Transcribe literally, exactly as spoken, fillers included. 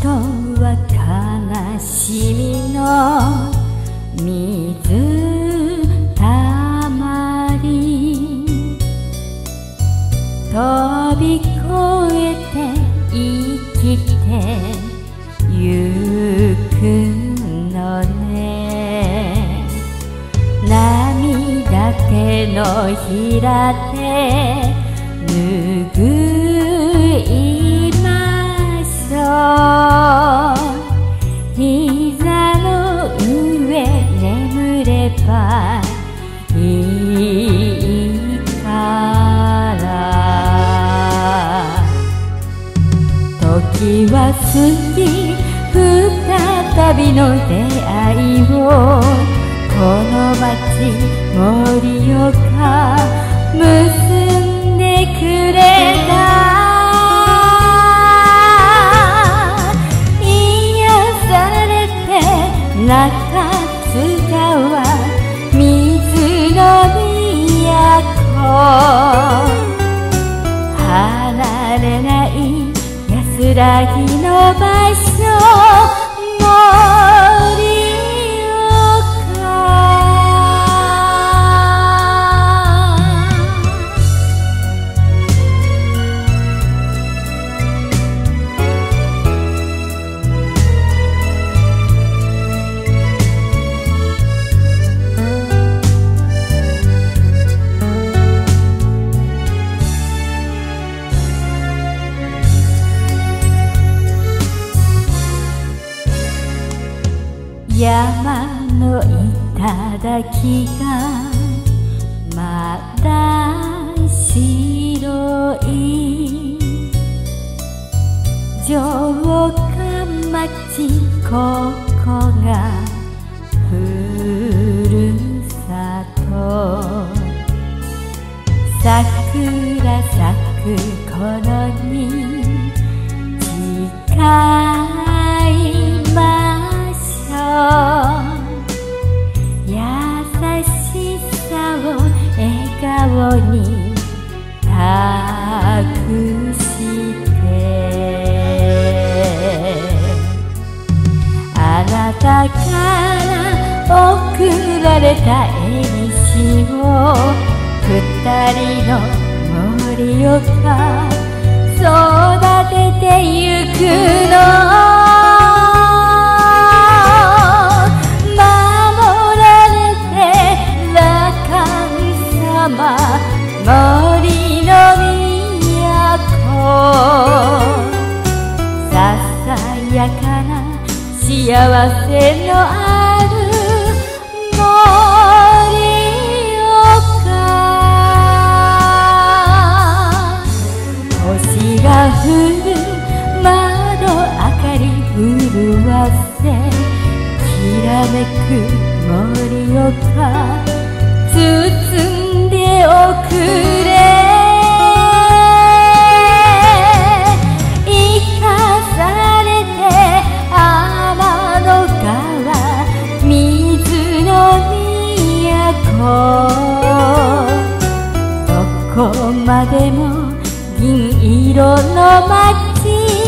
人は悲しみの水たまり飛び越えて生きてゆくのね。涙手のひらで拭いましょう。膝の上眠ればいいから。時は過ぎ再びの出会いをこの街盛岡結んでくれた。中津川水の都離れない安らぎの場所盛岡。山の頂がまだ白い城下町、ここがふるさと。桜咲く頃に誓いましょう。優しさを笑顔に託してあなたから贈られた縁を二人の森岡育ててゆくの。森の都ささやかな幸せのある森岡。星が降る窓明かり潤わせきらめく森岡包んでおくれ。生かされて天の川水の都。どこまでも銀色の街